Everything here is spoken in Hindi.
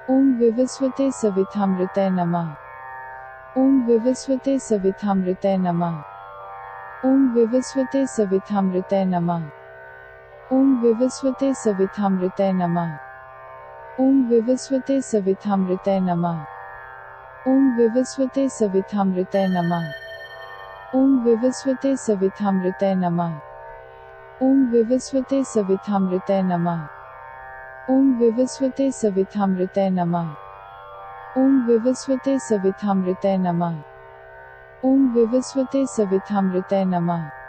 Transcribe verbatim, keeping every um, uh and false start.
ओम विवस्वते सवितामृते नमः। ओम विवस्वते सवितामृते नमः। ओम विवस्वते सवितामृते नमः। ओम विवस्वते सवितामृते नमः। ओम विवस्वते सवितामृते नमः। ओम विवस्वते सवितामृते नमः। ओम विवस्वते सवितामृते नमः। ओम विवस्वते सवितामृते नमः। ओम विवस्वते सवितामृते नमः। ओम विवस्वते सवितामृते नमः। ओम विवस्वते सवितामृते नमः।